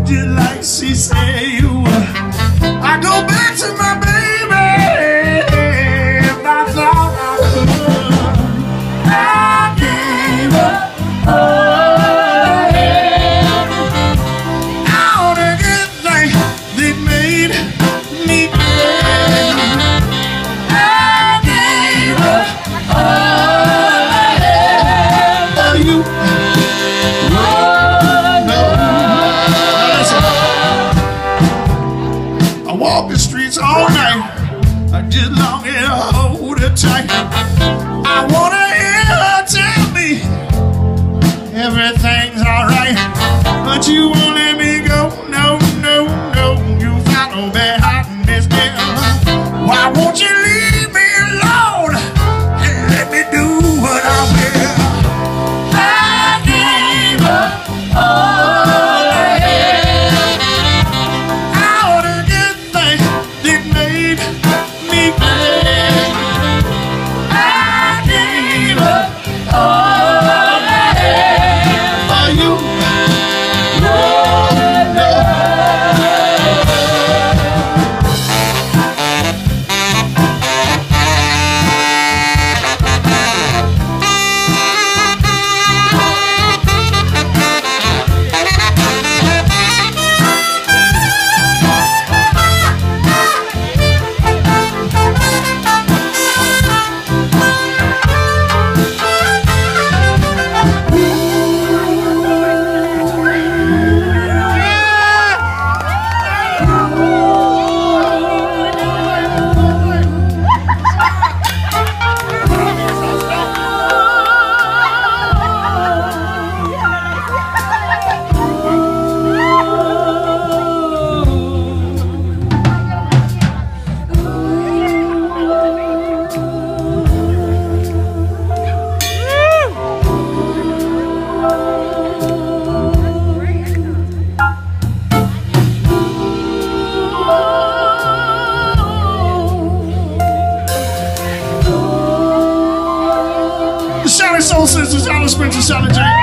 just like she said you would. I go back to my baby if I thought I could. I gave up all the good things that made me glad. I gave up all for you. I walk the streets all night, I just long to hold her tight. I wanna hear her tell me everything's alright, but you won't let me go. No, no, no, you found no bad heart in this girl. Why won't you leave me alone and let me do what I will? I gave up all I had, all the good things that made me glad. I gave up all I had for you. Oh, no. Shouting Soul Sisters, Alan Spencer, shouting Jay.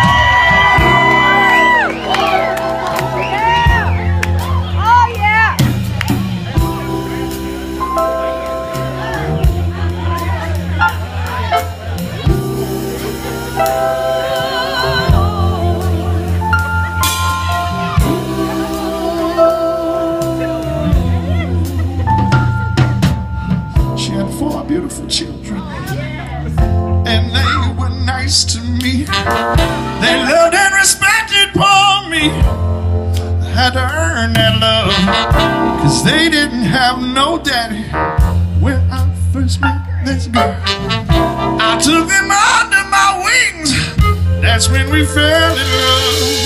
She had 4 beautiful children, and they were nice to me. They loved and respected poor me. I had to earn that love, 'cause they didn't have no daddy when I first met this girl. I took them under my wings, that's when we fell in love.